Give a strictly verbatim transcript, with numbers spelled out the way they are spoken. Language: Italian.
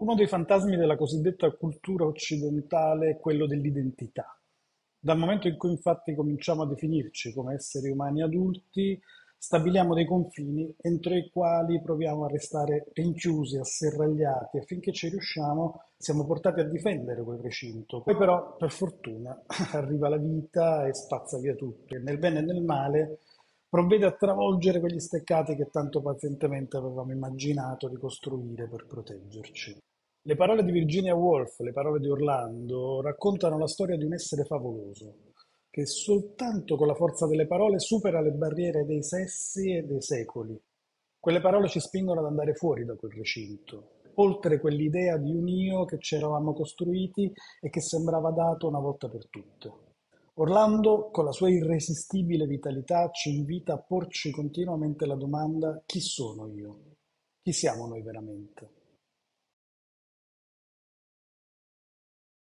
Uno dei fantasmi della cosiddetta cultura occidentale è quello dell'identità. Dal momento in cui infatti cominciamo a definirci come esseri umani adulti, stabiliamo dei confini entro i quali proviamo a restare rinchiusi, asserragliati, e finché ci riusciamo siamo portati a difendere quel recinto. Poi però, per fortuna, arriva la vita e spazza via tutto, e nel bene e nel male provvede a travolgere quegli steccati che tanto pazientemente avevamo immaginato di costruire per proteggerci. Le parole di Virginia Woolf, le parole di Orlando, raccontano la storia di un essere favoloso, che soltanto con la forza delle parole supera le barriere dei sessi e dei secoli. Quelle parole ci spingono ad andare fuori da quel recinto, oltre quell'idea di un io che ci eravamo costruiti e che sembrava dato una volta per tutte. Orlando, con la sua irresistibile vitalità, ci invita a porci continuamente la domanda: chi sono io? Chi siamo noi veramente?